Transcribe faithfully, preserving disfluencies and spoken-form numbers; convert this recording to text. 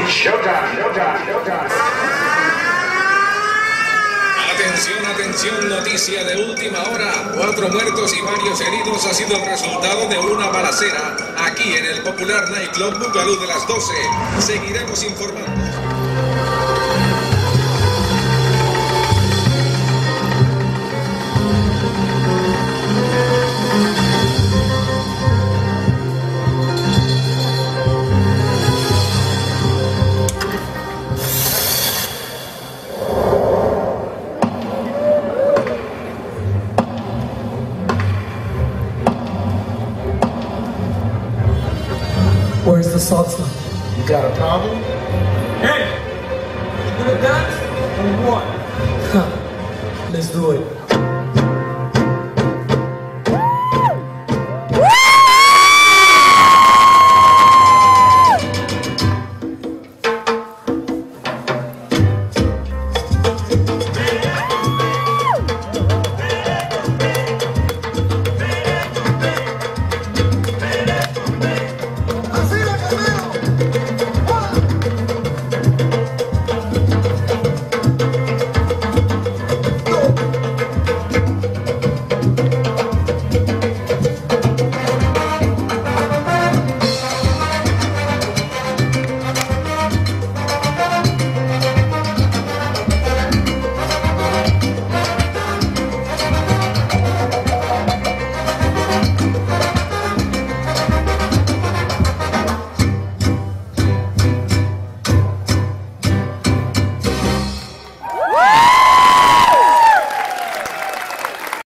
Showtime, showtime, showtime. Atención, atención, noticia de última hora. Cuatro muertos y varios heridos ha sido el resultado de una balacera aquí en el popular nightclub Bugalú de las doce. Seguiremos informando. Where's the salsa? You got a problem? Hey! You gonna dance or what? Let's do it.